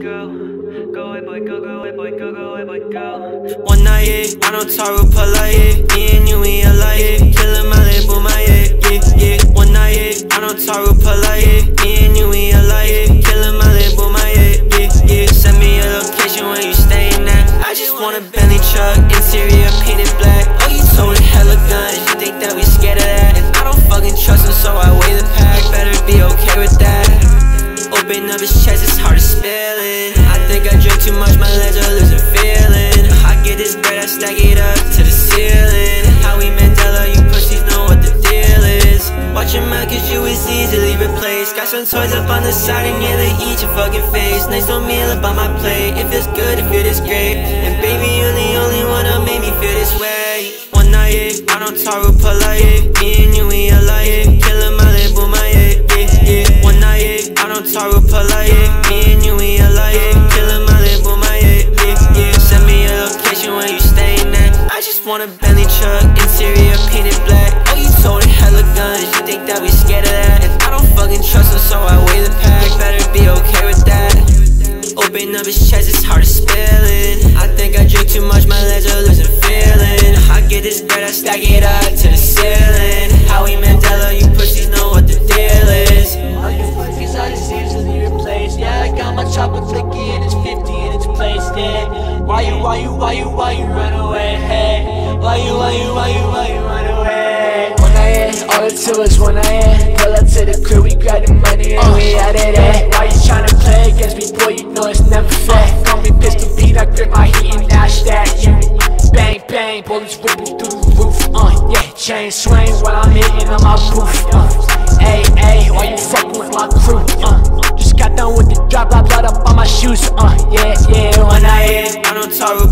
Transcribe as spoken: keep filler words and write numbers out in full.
go. Go away, boy, go, go away, boy, go, go away, boy, go. One night, yeah, I don't talk real polite, yeah. Me and you, we alike, yeah. Killing my label, my yeah, yeah, yeah. One night, yeah, I don't talk real polite, yeah. Me and you, we alike, yeah. Killing my label, my yeah, yeah, yeah. Send me a location where you staying at. I just want a Bentley truck, interior painted black. Oh, you told it hella guns, you think that we scared of that? And I don't fucking trust him, so I weigh the pack. Better be okay with that. Open up his chest, it's hard to spell it. I think I drink too much, my legs are losing feeling. I get this bread, I stack it up to the ceiling. Howie Mandela, you pussies know what the deal is. Watch your mouth cause you is easily replaced. Got some toys up on the side and yeah, they eat your fucking face. Nice little meal up on my plate, it feels good, it feels great. And baby, you're the only one that made me feel this way. One night, yeah, I don't talk real polite, yeah. Me and you, we alike, yeah. Killing my label, my yeah, yeah, yeah. One night, yeah, I don't talk real polite, yeah. Me and you, we alike, yeah. Killing my label, my yeah, yeah, yeah. Send me a location where you staying at. I just want a Bentley truck, interior painted black. Oh, you told it hella guns, you think that we scared of that? And I don't fucking trust him, so I weigh the pack. Better be okay with that. Open up his chest, it's hard to spell it. I think I drink too much, my legs are losing feeling. I get this bread, I stack it up to the ceiling. Howie Mandela, you pussies know what the deal is. All you pussies are just easily replaced. Yeah, I got my chopper flicky and it's fifty in its place, yeah. Why you, why you, why you, why you run away, hey? Why you, why you, why you, why you run away? One night in, all it took was one night in. Pull up to the crib, we grab the money and we out of there. Why you tryna play against me, boy, you know it's never fair. Call me pistol beat, I grip my heat and now stack you. Bang, bang, bullets ripping through the roof, uh, yeah. Chain swing while I'm hitting on my booth, uh. Ay, ay, why you fucking with my crew, uh. Just got done with the drop, I blood up on my shoes, uh, yeah, yeah. One night, I don't talk real